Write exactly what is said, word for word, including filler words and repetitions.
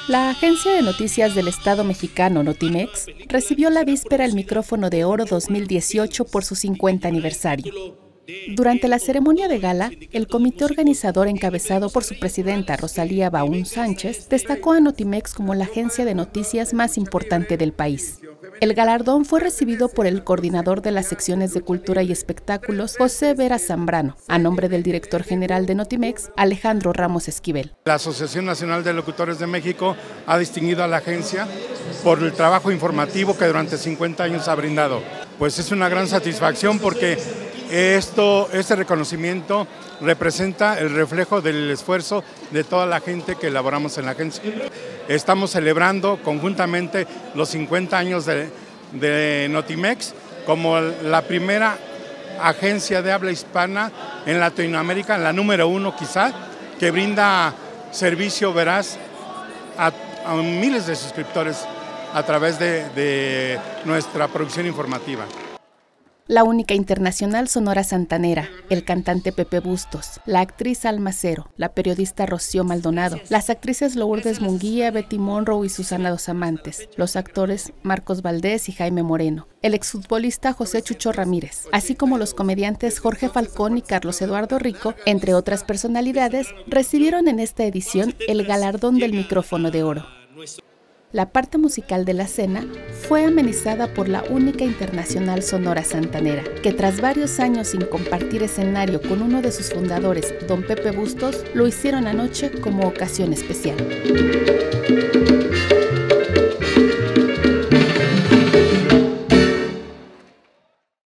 La agencia de noticias del Estado mexicano Notimex recibió la víspera el micrófono de oro dos mil dieciocho por su cincuenta aniversario. Durante la ceremonia de gala, el comité organizador encabezado por su presidenta Rosalía Baún Sánchez destacó a Notimex como la agencia de noticias más importante del país. El galardón fue recibido por el coordinador de las secciones de Cultura y Espectáculos, José Vera Zambrano, a nombre del director general de Notimex, Alejandro Ramos Esquivel. La Asociación Nacional de Locutores de México ha distinguido a la agencia por el trabajo informativo que durante cincuenta años ha brindado. Pues es una gran satisfacción porque Esto, este reconocimiento representa el reflejo del esfuerzo de toda la gente que elaboramos en la agencia. Estamos celebrando conjuntamente los cincuenta años de, de Notimex como la primera agencia de habla hispana en Latinoamérica, la número uno quizá, que brinda servicio veraz a, a miles de suscriptores a través de, de nuestra producción informativa. La única internacional Sonora Santanera, el cantante Pepe Bustos, la actriz Alma Cero, la periodista Rocío Maldonado, las actrices Lourdes Munguía, Betty Monroe y Susana Dos Amantes, los actores Marcos Valdés y Jaime Moreno, el exfutbolista José Chucho Ramírez, así como los comediantes Jorge Falcón y Carlos Eduardo Rico, entre otras personalidades, recibieron en esta edición el galardón del micrófono de oro. La parte musical de la cena fue amenizada por la única internacional Sonora Santanera, que tras varios años sin compartir escenario con uno de sus fundadores, don Pepe Bustos, lo hicieron anoche como ocasión especial.